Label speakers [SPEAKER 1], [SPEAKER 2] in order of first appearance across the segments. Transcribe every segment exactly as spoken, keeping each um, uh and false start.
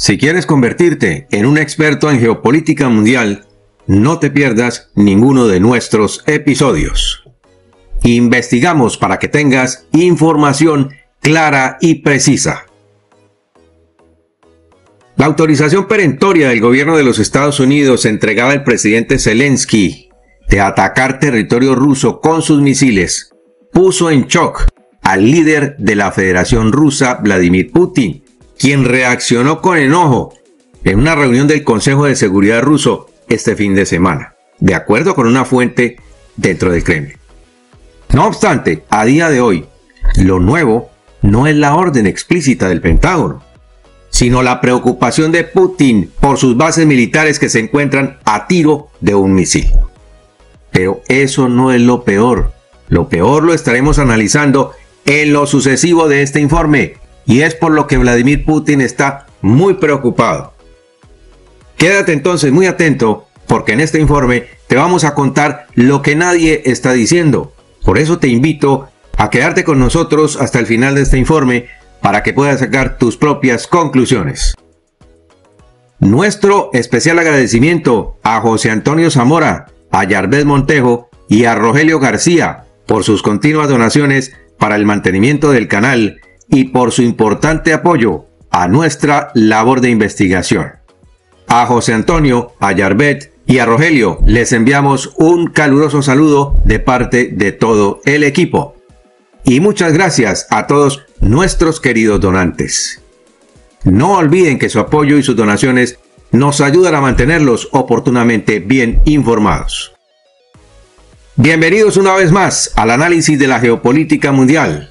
[SPEAKER 1] Si quieres convertirte en un experto en geopolítica mundial, no te pierdas ninguno de nuestros episodios. Investigamos para que tengas información clara y precisa. La autorización perentoria del gobierno de los Estados Unidos entregada al presidente Zelensky de atacar territorio ruso con sus misiles puso en shock al líder de la Federación Rusa, Vladimir Putin, quien reaccionó con enojo en una reunión del Consejo de Seguridad ruso este fin de semana, de acuerdo con una fuente dentro del Kremlin. No obstante, a día de hoy, lo nuevo no es la orden explícita del Pentágono, sino la preocupación de Putin por sus bases militares que se encuentran a tiro de un misil. Pero eso no es lo peor. Lo peor lo estaremos analizando en lo sucesivo de este informe, y es por lo que Vladimir Putin está muy preocupado. Quédate entonces muy atento, porque en este informe te vamos a contar lo que nadie está diciendo. Por eso te invito a quedarte con nosotros hasta el final de este informe para que puedas sacar tus propias conclusiones. Nuestro especial agradecimiento a José Antonio Zamora, a Yarbet Montejo y a Rogelio García por sus continuas donaciones para el mantenimiento del canal y por su importante apoyo a nuestra labor de investigación. A José Antonio, a Yarbet y a Rogelio les enviamos un caluroso saludo de parte de todo el equipo. Y muchas gracias a todos nuestros queridos donantes. No olviden que su apoyo y sus donaciones nos ayudan a mantenerlos oportunamente bien informados. Bienvenidos una vez más al análisis de la geopolítica mundial.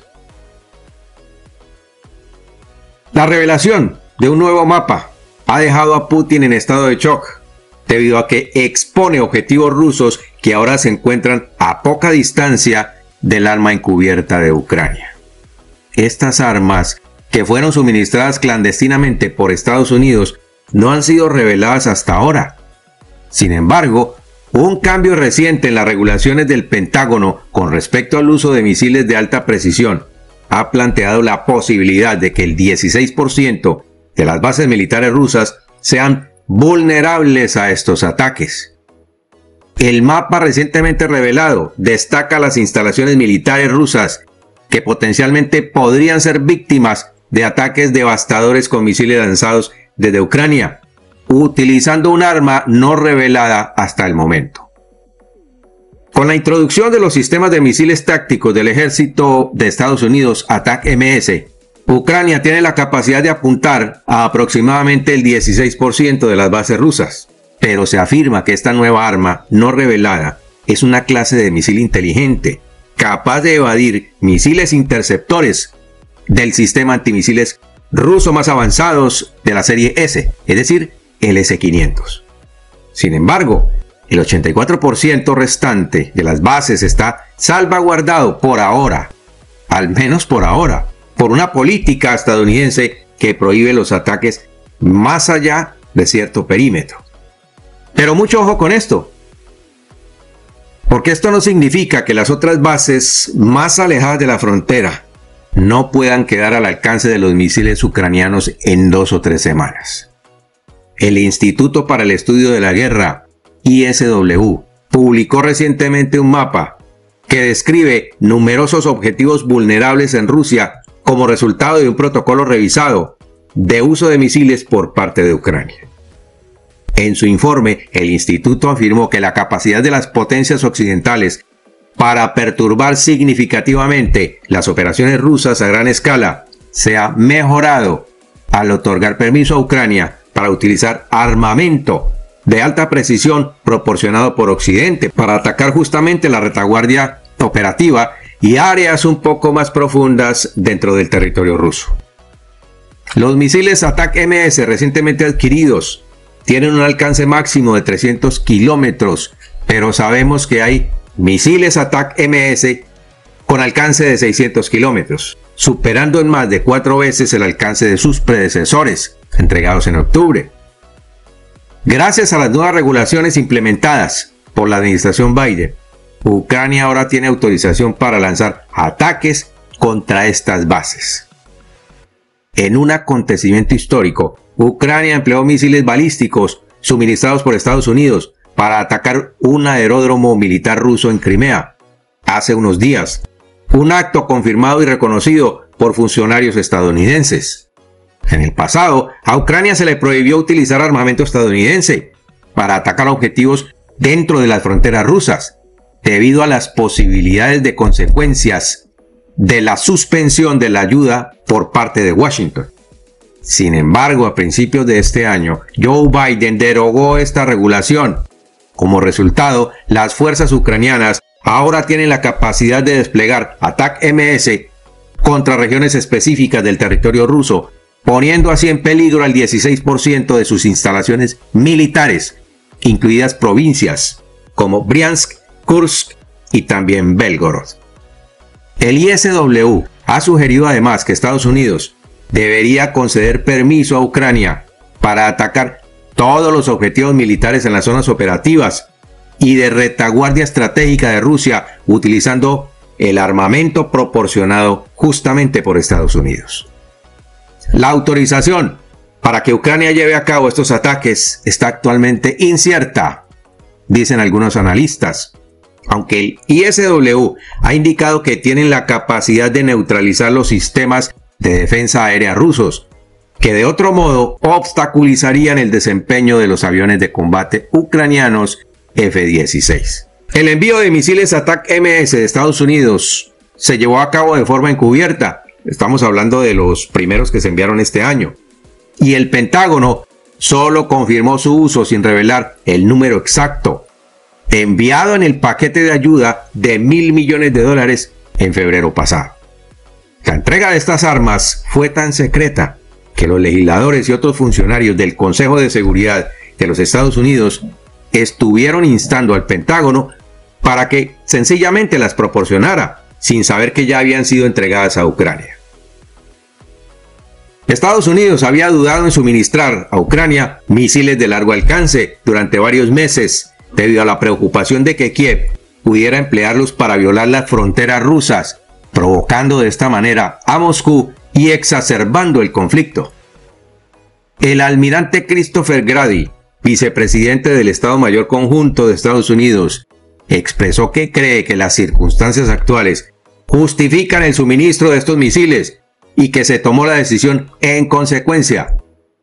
[SPEAKER 1] La revelación de un nuevo mapa ha dejado a Putin en estado de shock, debido a que expone objetivos rusos que ahora se encuentran a poca distancia del arma encubierta de Ucrania. Estas armas, que fueron suministradas clandestinamente por Estados Unidos, no han sido reveladas hasta ahora. Sin embargo, un cambio reciente en las regulaciones del Pentágono con respecto al uso de misiles de alta precisión ha planteado la posibilidad de que el dieciséis por ciento de las bases militares rusas sean vulnerables a estos ataques. El mapa recientemente revelado destaca las instalaciones militares rusas que potencialmente podrían ser víctimas de ataques devastadores con misiles lanzados desde Ucrania, utilizando un arma no revelada hasta el momento. Con la introducción de los sistemas de misiles tácticos del ejército de Estados Unidos, ATAC M S, Ucrania tiene la capacidad de apuntar a aproximadamente el dieciséis por ciento de las bases rusas, pero se afirma que esta nueva arma no revelada es una clase de misil inteligente, capaz de evadir misiles interceptores del sistema antimisiles ruso más avanzados de la serie S, es decir, el S quinientos. Sin embargo, el ochenta y cuatro por ciento restante de las bases está salvaguardado por ahora, al menos por ahora, por una política estadounidense que prohíbe los ataques más allá de cierto perímetro. Pero mucho ojo con esto, porque esto no significa que las otras bases más alejadas de la frontera no puedan quedar al alcance de los misiles ucranianos en dos o tres semanas. El Instituto para el Estudio de la Guerra, I S W, publicó recientemente un mapa que describe numerosos objetivos vulnerables en Rusia como resultado de un protocolo revisado de uso de misiles por parte de Ucrania. En su informe, el instituto afirmó que la capacidad de las potencias occidentales para perturbar significativamente las operaciones rusas a gran escala se ha mejorado al otorgar permiso a Ucrania para utilizar armamento de alta precisión proporcionado por Occidente para atacar justamente la retaguardia operativa y áreas un poco más profundas dentro del territorio ruso. Los misiles ATAC M S recientemente adquiridos tienen un alcance máximo de trescientos kilómetros, pero sabemos que hay misiles ATAC M S con alcance de seiscientos kilómetros, superando en más de cuatro veces el alcance de sus predecesores, entregados en octubre. Gracias a las nuevas regulaciones implementadas por la administración Biden, Ucrania ahora tiene autorización para lanzar ataques contra estas bases. En un acontecimiento histórico, Ucrania empleó misiles balísticos suministrados por Estados Unidos para atacar un aeródromo militar ruso en Crimea hace unos días. Un acto confirmado y reconocido por funcionarios estadounidenses. En el pasado, a Ucrania se le prohibió utilizar armamento estadounidense para atacar objetivos dentro de las fronteras rusas, debido a las posibilidades de consecuencias de la suspensión de la ayuda por parte de Washington. Sin embargo, a principios de este año, Joe Biden derogó esta regulación. Como resultado, las fuerzas ucranianas ahora tienen la capacidad de desplegar Attack M S contra regiones específicas del territorio ruso, poniendo así en peligro al dieciséis por ciento de sus instalaciones militares, incluidas provincias como Briansk, Kursk y también Belgorod. El I S W ha sugerido además que Estados Unidos debería conceder permiso a Ucrania para atacar todos los objetivos militares en las zonas operativas y de retaguardia estratégica de Rusia, utilizando el armamento proporcionado justamente por Estados Unidos. La autorización para que Ucrania lleve a cabo estos ataques está actualmente incierta, dicen algunos analistas, aunque el I S W ha indicado que tienen la capacidad de neutralizar los sistemas de defensa aérea rusos, que de otro modo obstaculizarían el desempeño de los aviones de combate ucranianos F dieciséis. El envío de misiles Attack M S de Estados Unidos se llevó a cabo de forma encubierta. Estamos hablando de los primeros que se enviaron este año. Y el Pentágono solo confirmó su uso sin revelar el número exacto, enviado en el paquete de ayuda de mil millones de dólares en febrero pasado. La entrega de estas armas fue tan secreta que los legisladores y otros funcionarios del Consejo de Seguridad de los Estados Unidos estuvieron instando al Pentágono para que sencillamente las proporcionara, sin saber que ya habían sido entregadas a Ucrania. Estados Unidos había dudado en suministrar a Ucrania misiles de largo alcance durante varios meses, debido a la preocupación de que Kiev pudiera emplearlos para violar las fronteras rusas, provocando de esta manera a Moscú y exacerbando el conflicto. El almirante Christopher Grady, vicepresidente del Estado Mayor Conjunto de Estados Unidos, expresó que cree que las circunstancias actuales justifican el suministro de estos misiles y que se tomó la decisión en consecuencia.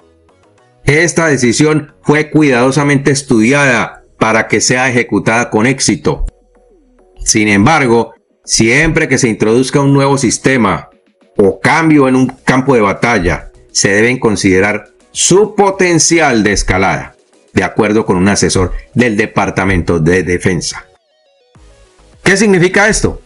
[SPEAKER 1] Esta decisión fue cuidadosamente estudiada para que sea ejecutada con éxito. Sin embargo, siempre que se introduzca un nuevo sistema o cambio en un campo de batalla, se deben considerar su potencial de escalada, de acuerdo con un asesor del Departamento de Defensa. ¿Qué significa esto?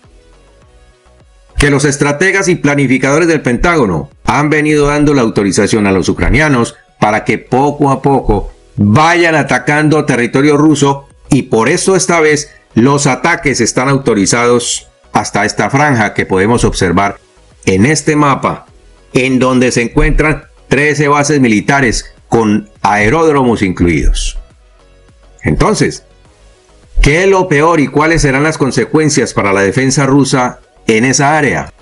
[SPEAKER 1] Que los estrategas y planificadores del Pentágono han venido dando la autorización a los ucranianos para que poco a poco vayan atacando territorio ruso, y por eso esta vez los ataques están autorizados hasta esta franja que podemos observar en este mapa, en donde se encuentran trece bases militares con aeródromos incluidos. Entonces, ¿qué es lo peor y cuáles serán las consecuencias para la defensa rusa en esa área?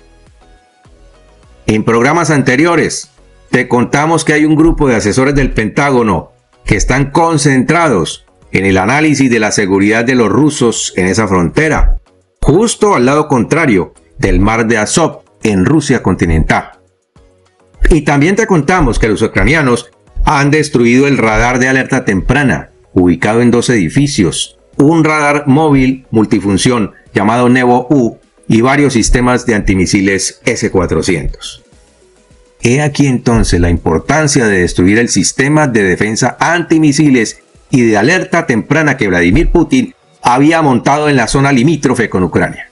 [SPEAKER 1] En programas anteriores te contamos que hay un grupo de asesores del Pentágono que están concentrados en el análisis de la seguridad de los rusos en esa frontera, justo al lado contrario del mar de Azov en Rusia continental. Y también te contamos que los ucranianos han destruido el radar de alerta temprana, ubicado en dos edificios, un radar móvil multifunción llamado Nevo-U y varios sistemas de antimisiles ese cuatrocientos. He aquí entonces la importancia de destruir el sistema de defensa antimisiles y de alerta temprana que Vladimir Putin había montado en la zona limítrofe con Ucrania.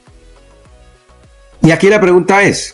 [SPEAKER 1] Y aquí la pregunta es,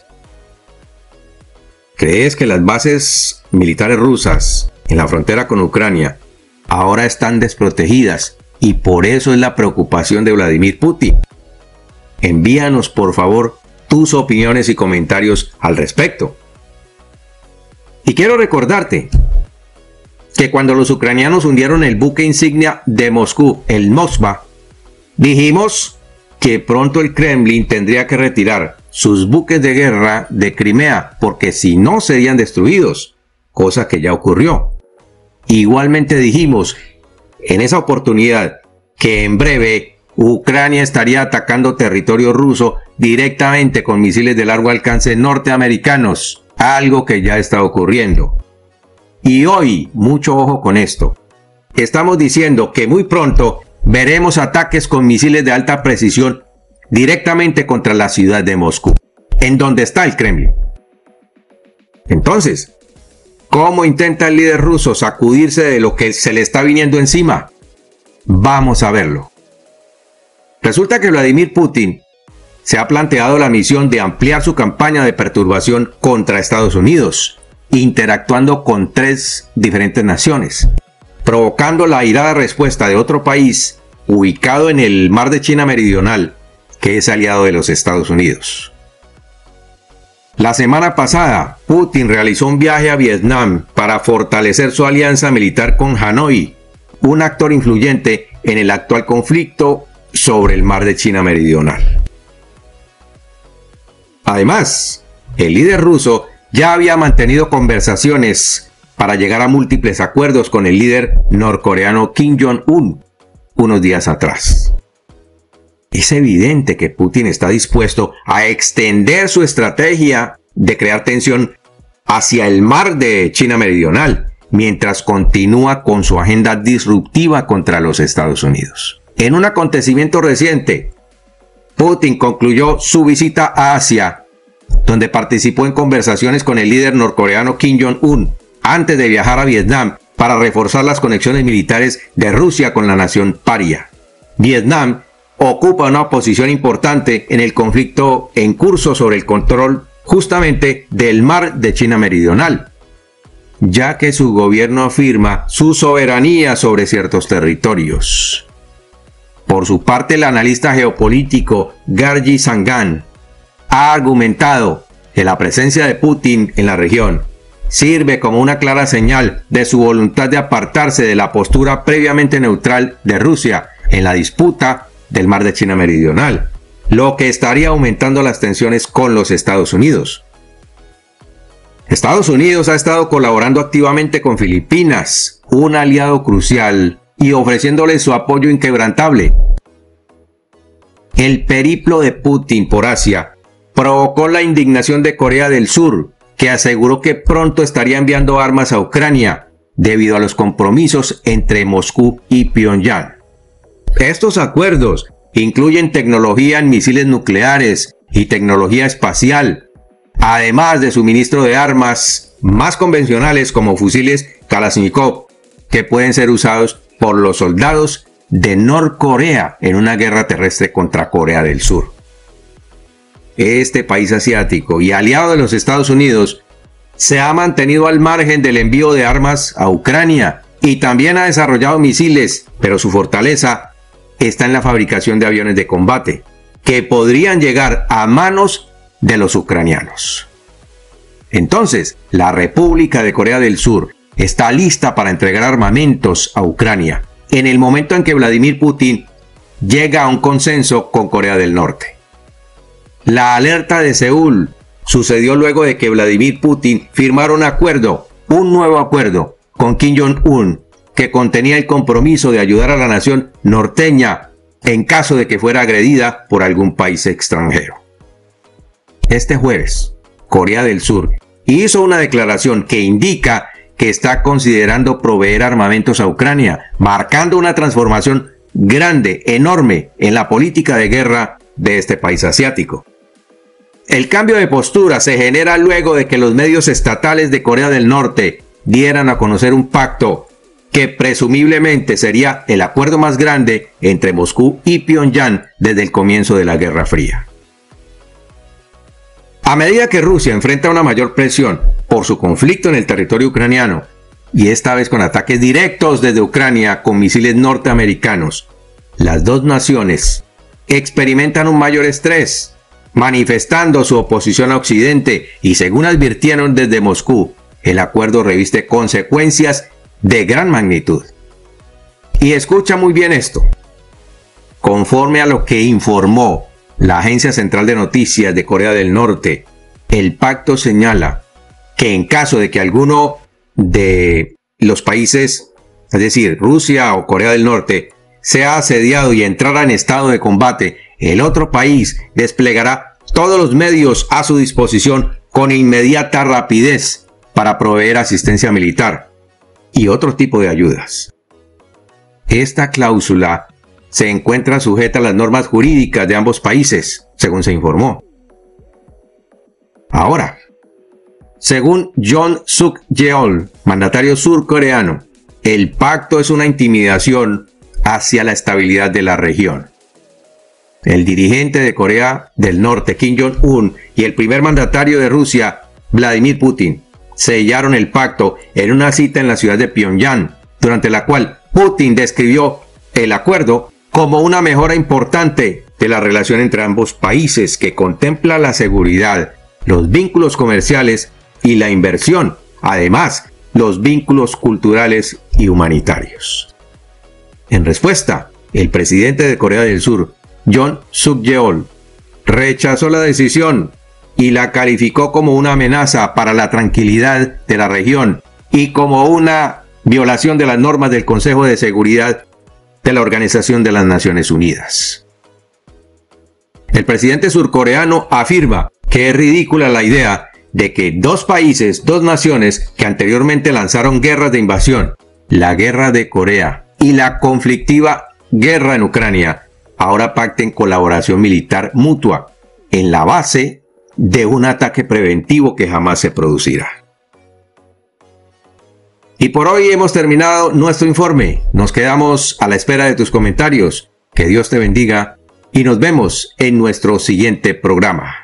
[SPEAKER 1] ¿crees que las bases militares rusas en la frontera con Ucrania ahora están desprotegidas y por eso es la preocupación de Vladimir Putin? Envíanos por favor tus opiniones y comentarios al respecto. Y quiero recordarte que cuando los ucranianos hundieron el buque insignia de Moscú, el Moskva, dijimos que pronto el Kremlin tendría que retirar sus buques de guerra de Crimea, porque si no serían destruidos, cosa que ya ocurrió. Igualmente dijimos en esa oportunidad que en breve Ucrania estaría atacando territorio ruso directamente con misiles de largo alcance norteamericanos, algo que ya está ocurriendo. Y hoy, mucho ojo con esto, estamos diciendo que muy pronto veremos ataques con misiles de alta precisión directamente contra la ciudad de Moscú, en donde está el Kremlin. Entonces, ¿cómo intenta el líder ruso sacudirse de lo que se le está viniendo encima? Vamos a verlo. Resulta que Vladimir Putin se ha planteado la misión de ampliar su campaña de perturbación contra Estados Unidos, interactuando con tres diferentes naciones, provocando la airada respuesta de otro país ubicado en el mar de China Meridional, que es aliado de los Estados Unidos. La semana pasada, Putin realizó un viaje a Vietnam para fortalecer su alianza militar con Hanoi, un actor influyente en el actual conflicto sobre el mar de China Meridional. Además, el líder ruso ya había mantenido conversaciones para llegar a múltiples acuerdos con el líder norcoreano Kim Jong-un unos días atrás. Es evidente que Putin está dispuesto a extender su estrategia de crear tensión hacia el mar de China Meridional, mientras continúa con su agenda disruptiva contra los Estados Unidos. En un acontecimiento reciente, Putin concluyó su visita a Asia, donde participó en conversaciones con el líder norcoreano Kim Jong-un, antes de viajar a Vietnam para reforzar las conexiones militares de Rusia con la nación paria. Vietnam ocupa una posición importante en el conflicto en curso sobre el control justamente del mar de China Meridional, ya que su gobierno afirma su soberanía sobre ciertos territorios. Por su parte, el analista geopolítico Gargi Sangan ha argumentado que la presencia de Putin en la región sirve como una clara señal de su voluntad de apartarse de la postura previamente neutral de Rusia en la disputa del mar de China Meridional, lo que estaría aumentando las tensiones con los Estados Unidos. Estados Unidos ha estado colaborando activamente con Filipinas, un aliado crucial, y ofreciéndole su apoyo inquebrantable. El periplo de Putin por Asia provocó la indignación de Corea del Sur, que aseguró que pronto estaría enviando armas a Ucrania debido a los compromisos entre Moscú y Pyongyang. Estos acuerdos incluyen tecnología en misiles nucleares y tecnología espacial, además de suministro de armas más convencionales como fusiles Kalashnikov, que pueden ser usados por los soldados de Norcorea en una guerra terrestre contra Corea del Sur. Este país asiático y aliado de los Estados Unidos se ha mantenido al margen del envío de armas a Ucrania y también ha desarrollado misiles, pero su fortaleza está en la fabricación de aviones de combate, que podrían llegar a manos de los ucranianos. Entonces, la República de Corea del Sur está lista para entregar armamentos a Ucrania en el momento en que Vladimir Putin llega a un consenso con Corea del Norte. La alerta de Seúl sucedió luego de que Vladimir Putin firmara un acuerdo, un nuevo acuerdo, con Kim Jong-un, que contenía el compromiso de ayudar a la nación norteña en caso de que fuera agredida por algún país extranjero. Este jueves, Corea del Sur hizo una declaración que indica que está considerando proveer armamentos a Ucrania, marcando una transformación grande, enorme, en la política de guerra de este país asiático. El cambio de postura se genera luego de que los medios estatales de Corea del Norte dieran a conocer un pacto que presumiblemente sería el acuerdo más grande entre Moscú y Pyongyang desde el comienzo de la Guerra Fría. A medida que Rusia enfrenta una mayor presión por su conflicto en el territorio ucraniano, y esta vez con ataques directos desde Ucrania con misiles norteamericanos, las dos naciones experimentan un mayor estrés, manifestando su oposición a Occidente, y según advirtieron desde Moscú, el acuerdo reviste consecuencias de gran magnitud. Y escucha muy bien esto. Conforme a lo que informó la Agencia Central de Noticias de Corea del Norte, el pacto señala que en caso de que alguno de los países, es decir, Rusia o Corea del Norte, sea asediado y entrara en estado de combate, el otro país desplegará todos los medios a su disposición con inmediata rapidez para proveer asistencia militar y otro tipo de ayudas. Esta cláusula se encuentra sujeta a las normas jurídicas de ambos países, según se informó. Ahora, según Yoon Suk-yeol, mandatario surcoreano, el pacto es una intimidación hacia la estabilidad de la región. El dirigente de Corea del Norte, Kim Jong-un, y el primer mandatario de Rusia, Vladimir Putin, sellaron el pacto en una cita en la ciudad de Pyongyang, durante la cual Putin describió el acuerdo como una mejora importante de la relación entre ambos países que contempla la seguridad, los vínculos comerciales y la inversión, además los vínculos culturales y humanitarios. En respuesta, el presidente de Corea del Sur, Yoon Suk-yeol, rechazó la decisión y la calificó como una amenaza para la tranquilidad de la región y como una violación de las normas del Consejo de Seguridad de la Organización de las Naciones Unidas. El presidente surcoreano afirma que es ridícula la idea de que dos países, dos naciones que anteriormente lanzaron guerras de invasión, la guerra de Corea y la conflictiva guerra en Ucrania, ahora pacten colaboración militar mutua en la base de un ataque preventivo que jamás se producirá. Y por hoy hemos terminado nuestro informe. Nos quedamos a la espera de tus comentarios. Que Dios te bendiga y nos vemos en nuestro siguiente programa.